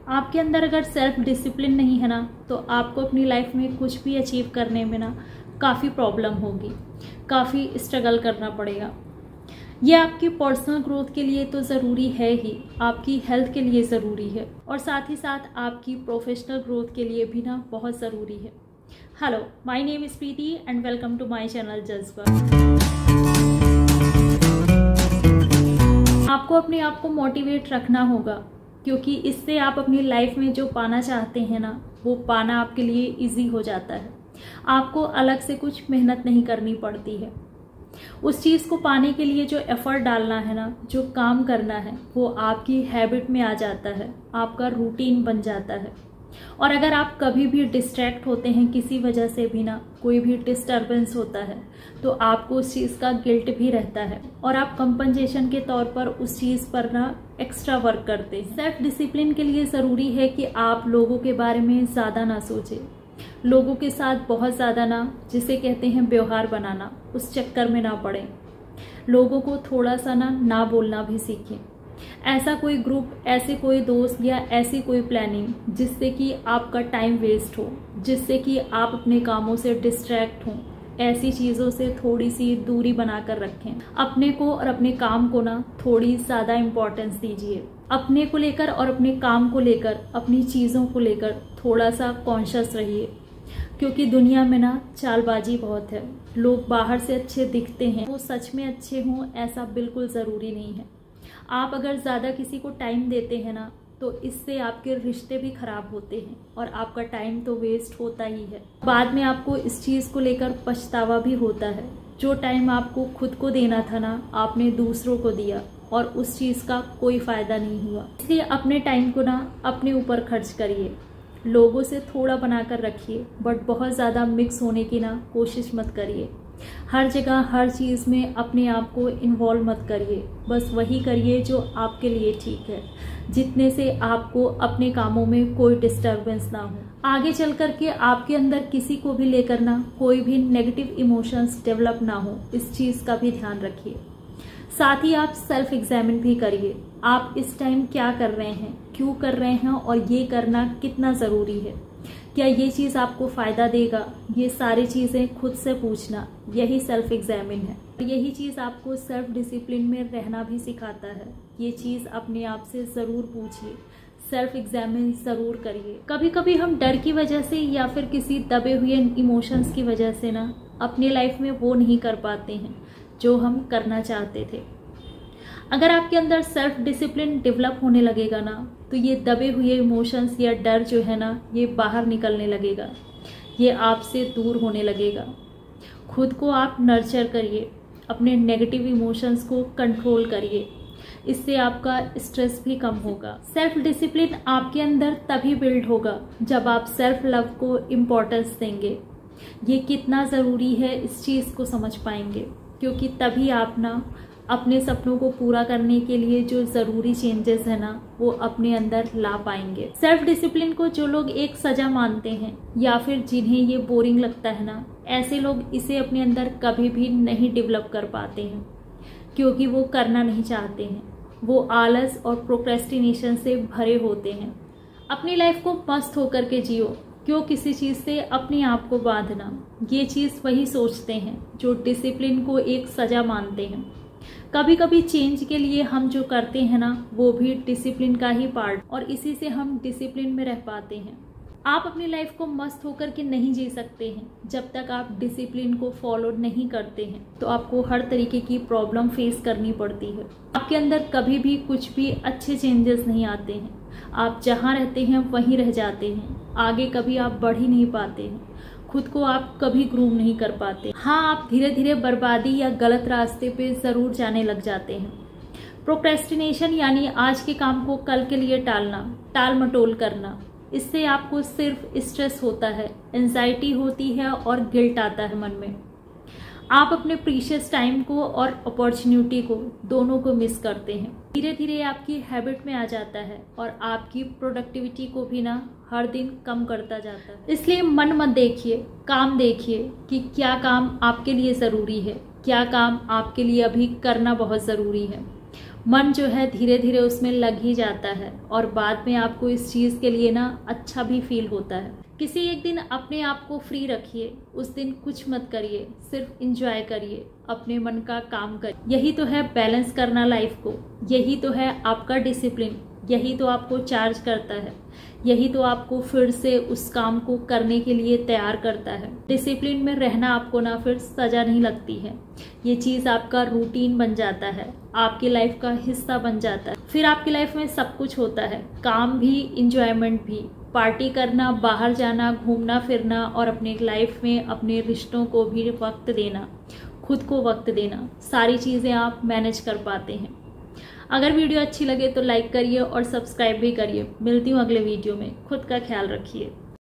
आपके अंदर अगर सेल्फ डिसिप्लिन नहीं है ना, तो आपको अपनी लाइफ में कुछ भी अचीव करने में ना काफ़ी प्रॉब्लम होगी, काफ़ी स्ट्रगल करना पड़ेगा। ये आपकी पर्सनल ग्रोथ के लिए तो ज़रूरी है ही, आपकी हेल्थ के लिए ज़रूरी है और साथ ही साथ आपकी प्रोफेशनल ग्रोथ के लिए भी ना बहुत ज़रूरी है। Hello, my name is Preeti and welcome to my channel Jazba. आपको अपने आप को मोटिवेट रखना होगा, क्योंकि इससे आप अपनी लाइफ में जो पाना चाहते हैं ना, वो पाना आपके लिए इजी हो जाता है। आपको अलग से कुछ मेहनत नहीं करनी पड़ती है। उस चीज़ को पाने के लिए जो एफर्ट डालना है ना, जो काम करना है, वो आपकी हैबिट में आ जाता है, आपका रूटीन बन जाता है। और अगर आप कभी भी डिस्ट्रैक्ट होते हैं किसी वजह से भी ना, कोई भी डिस्टर्बेंस होता है, तो आपको उस चीज़ का गिल्ट भी रहता है और आप कंपनसेशन के तौर पर उस चीज़ पर ना एक्स्ट्रा वर्क करते हैं। सेल्फ डिसिप्लिन के लिए ज़रूरी है कि आप लोगों के बारे में ज़्यादा ना सोचें, लोगों के साथ बहुत ज़्यादा ना, जिसे कहते हैं व्यवहार बनाना, उस चक्कर में ना पड़ें। लोगों को थोड़ा सा ना बोलना भी सीखें। ऐसा कोई ग्रुप, ऐसे कोई दोस्त या ऐसी कोई प्लानिंग जिससे कि आपका टाइम वेस्ट हो, जिससे कि आप अपने कामों से डिस्ट्रैक्ट हों, ऐसी चीज़ों से थोड़ी सी दूरी बनाकर रखें। अपने को और अपने काम को ना थोड़ी ज़्यादा इम्पोर्टेंस दीजिए। अपने को लेकर और अपने काम को लेकर, अपनी चीज़ों को लेकर थोड़ा सा कॉन्शियस रहिए, क्योंकि दुनिया में ना चालबाजी बहुत है। लोग बाहर से अच्छे दिखते हैं, वो सच में अच्छे हों ऐसा बिल्कुल ज़रूरी नहीं है। आप अगर ज़्यादा किसी को टाइम देते हैं ना, तो इससे आपके रिश्ते भी खराब होते हैं और आपका टाइम तो वेस्ट होता ही है। बाद में आपको इस चीज़ को लेकर पछतावा भी होता है। जो टाइम आपको खुद को देना था ना, आपने दूसरों को दिया और उस चीज़ का कोई फ़ायदा नहीं हुआ। इसलिए अपने टाइम को ना अपने ऊपर खर्च करिए। लोगों से थोड़ा बनाकर रखिए, बट बहुत ज़्यादा मिक्स होने की ना कोशिश मत करिए। हर जगह हर चीज़ में अपने आप को इन्वॉल्व मत करिए। बस वही करिए जो आपके लिए ठीक है, जितने से आपको अपने कामों में कोई डिस्टर्बेंस ना हो। आगे चल कर के आपके अंदर किसी को भी लेकर ना कोई भी नेगेटिव इमोशंस डेवलप ना हो, इस चीज़ का भी ध्यान रखिए। साथ ही आप सेल्फ एग्जामिन भी करिए। आप इस टाइम क्या कर रहे हैं, क्यों कर रहे हैं और ये करना कितना ज़रूरी है, क्या ये चीज़ आपको फ़ायदा देगा, ये सारी चीज़ें खुद से पूछना, यही सेल्फ एग्जामिन है। यही चीज़ आपको सेल्फ डिसिप्लिन में रहना भी सिखाता है। ये चीज़ अपने आप से ज़रूर पूछिए, सेल्फ एग्जामिन ज़रूर करिए। कभी कभी हम डर की वजह से या फिर किसी दबे हुए इमोशंस की वजह से ना अपनी लाइफ में वो नहीं कर पाते हैं जो हम करना चाहते थे। अगर आपके अंदर सेल्फ डिसिप्लिन डेवलप होने लगेगा ना, तो ये दबे हुए इमोशंस या डर जो है ना, ये बाहर निकलने लगेगा, ये आपसे दूर होने लगेगा। खुद को आप नर्चर करिए, अपने नेगेटिव इमोशंस को कंट्रोल करिए, इससे आपका स्ट्रेस भी कम होगा। सेल्फ डिसिप्लिन आपके अंदर तभी बिल्ड होगा जब आप सेल्फ लव को इम्पोर्टेंस देंगे। ये कितना ज़रूरी है इस चीज़ को समझ पाएंगे, क्योंकि तभी आप ना अपने सपनों को पूरा करने के लिए जो ज़रूरी चेंजेस है ना, वो अपने अंदर ला पाएंगे। सेल्फ डिसिप्लिन को जो लोग एक सज़ा मानते हैं या फिर जिन्हें ये बोरिंग लगता है ना, ऐसे लोग इसे अपने अंदर कभी भी नहीं डेवलप कर पाते हैं, क्योंकि वो करना नहीं चाहते हैं। वो आलस और प्रोक्रेस्टिनेशन से भरे होते हैं। अपनी लाइफ को मस्त होकर के जियो, क्यों किसी चीज़ से अपने आप को बांधना। ये चीज़ वही सोचते हैं जो डिसिप्लिन को एक सज़ा मानते हैं। कभी कभी चेंज के लिए हम जो करते हैं ना, वो भी डिसिप्लिन का ही पार्ट, और इसी से हम डिसिप्लिन में रह पाते हैं। आप अपनी लाइफ को मस्त होकर के नहीं जी सकते हैं जब तक आप डिसिप्लिन को फॉलो नहीं करते हैं। तो आपको हर तरीके की प्रॉब्लम फेस करनी पड़ती है। आपके अंदर कभी भी कुछ भी अच्छे चेंजेस नहीं आते हैं। आप जहाँ रहते हैं वहीं रह जाते हैं। आगे कभी आप बढ़ ही नहीं पाते हैं। खुद को आप कभी ग्रूम नहीं कर पाते। हाँ, आप धीरे धीरे बर्बादी या गलत रास्ते पे ज़रूर जाने लग जाते हैं। प्रोक्रेस्टिनेशन यानी आज के काम को कल के लिए टालना, टाल मटोल करना, इससे आपको सिर्फ स्ट्रेस होता है, एंजाइटी होती है और गिल्ट आता है मन में। आप अपने प्रीशियस टाइम को और अपॉर्चुनिटी को, दोनों को मिस करते हैं। धीरे धीरे आपकी हैबिट में आ जाता है और आपकी प्रोडक्टिविटी को भी ना हर दिन कम करता जाता है। इसलिए मन मत देखिए, काम देखिए कि क्या काम आपके लिए ज़रूरी है, क्या काम आपके लिए अभी करना बहुत ज़रूरी है। मन जो है धीरे धीरे उसमें लग ही जाता है और बाद में आपको इस चीज़ के लिए ना अच्छा भी फील होता है। किसी एक दिन अपने आप को फ्री रखिए, उस दिन कुछ मत करिए, सिर्फ इंजॉय करिए, अपने मन का काम करिए। यही तो है बैलेंस करना लाइफ को, यही तो है आपका डिसिप्लिन, यही तो आपको चार्ज करता है, यही तो आपको फिर से उस काम को करने के लिए तैयार करता है। डिसिप्लिन में रहना आपको ना फिर सजा नहीं लगती है, ये चीज़ आपका रूटीन बन जाता है, आपकी लाइफ का हिस्सा बन जाता है। फिर आपकी लाइफ में सब कुछ होता है, काम भी, इंजॉयमेंट भी, पार्टी करना, बाहर जाना, घूमना फिरना और अपने लाइफ में अपने रिश्तों को भी वक्त देना, खुद को वक्त देना, सारी चीज़ें आप मैनेज कर पाते हैं। अगर वीडियो अच्छी लगे तो लाइक करिए और सब्सक्राइब भी करिए। मिलती हूँ अगले वीडियो में। खुद का ख्याल रखिए।